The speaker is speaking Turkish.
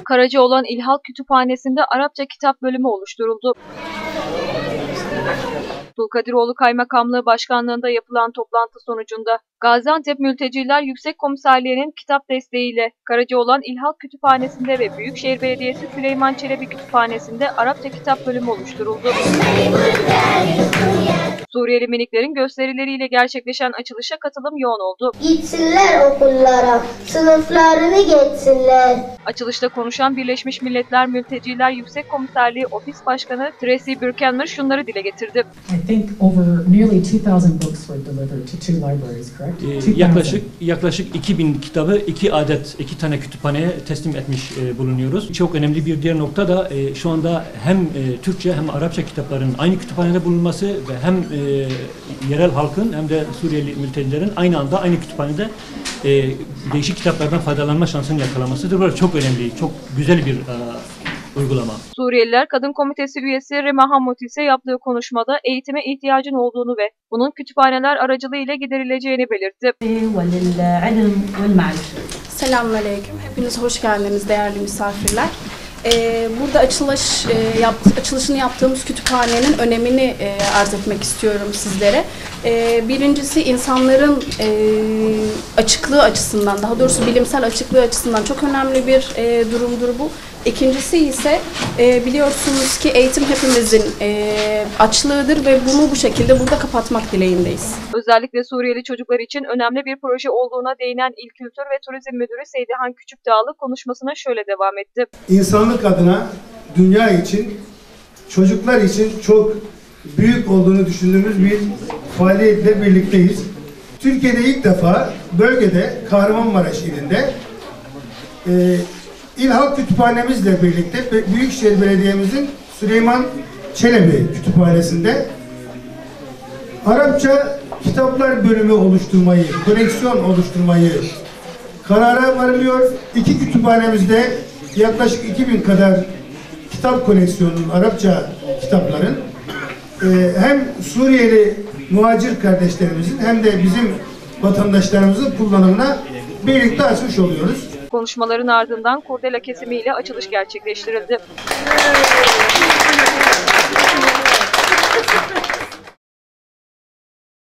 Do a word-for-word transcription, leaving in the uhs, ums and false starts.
Karacaoğlan İl Halk Kütüphanesi'nde Arapça kitap bölümü oluşturuldu. Abdülkadiroğlu Kaymakamlığı Başkanlığı'nda yapılan toplantı sonucunda Gaziantep Mülteciler Yüksek Komiserliği'nin kitap desteğiyle Karacaoğlan İl Halk Kütüphanesi'nde ve Büyükşehir Belediyesi Süleyman Çelebi Kütüphanesi'nde Arapça kitap bölümü oluşturuldu. Suriyeli miniklerin gösterileriyle gerçekleşen açılışa katılım yoğun oldu. Gitsinler okullara, sınıflarını geçsinler. Açılışta konuşan Birleşmiş Milletler Mülteciler Yüksek Komiserliği Ofis Başkanı Tracy Burkhammer şunları dile getirdi. I think over nearly two thousand books were delivered to two libraries, correct? Ee, yaklaşık yaklaşık iki bin kitabı iki adet iki tane kütüphaneye teslim etmiş e, bulunuyoruz. Çok önemli bir diğer nokta da e, şu anda hem e, Türkçe hem Arapça kitapların aynı kütüphanede bulunması ve hem e, yerel halkın hem de Suriyeli mültecilerin aynı anda aynı kütüphanede e, değişik kitaplardan faydalanma şansını yakalamasıdır. Böyle çok önemli, çok güzel bir e, uygulama. Suriyeliler Kadın Komitesi üyesi Rema Hammut ise yaptığı konuşmada eğitime ihtiyacın olduğunu ve bunun kütüphaneler aracılığıyla giderileceğini belirtti. Selamünaleyküm. Hepiniz hoş geldiniz değerli misafirler. Ee, burada açılış e, yap, açılışını yaptığımız kütüphanenin önemini e, arz etmek istiyorum sizlere. E, birincisi insanların e, açıklığı açısından, daha doğrusu bilimsel açıklığı açısından çok önemli bir e, durumdur bu. İkincisi ise e, biliyorsunuz ki eğitim hepimizin e, açlığıdır ve bunu bu şekilde burada kapatmak dileğindeyiz. Özellikle Suriyeli çocuklar için önemli bir proje olduğuna değinen İl Kültür ve Turizm Müdürü Seydihan Küçükdağlı konuşmasına şöyle devam etti. İnsanlık adına, dünya için, çocuklar için çok büyük olduğunu düşündüğümüz bir faaliyetle birlikteyiz. Türkiye'de ilk defa bölgede Kahramanmaraş ilinde e, İl Halk Kütüphanemizle birlikte Büyükşehir Belediye'mizin Süleyman Çelebi Kütüphanesi'nde Arapça kitaplar bölümü oluşturmayı, koleksiyon oluşturmayı karara varılıyor. İki kütüphanemizde yaklaşık iki bin kadar kitap koleksiyonunun, Arapça kitapların hem Suriyeli muhacir kardeşlerimizin hem de bizim vatandaşlarımızın kullanımına birlikte açmış oluyoruz. Konuşmaların ardından kurdela kesimiyle açılış gerçekleştirildi.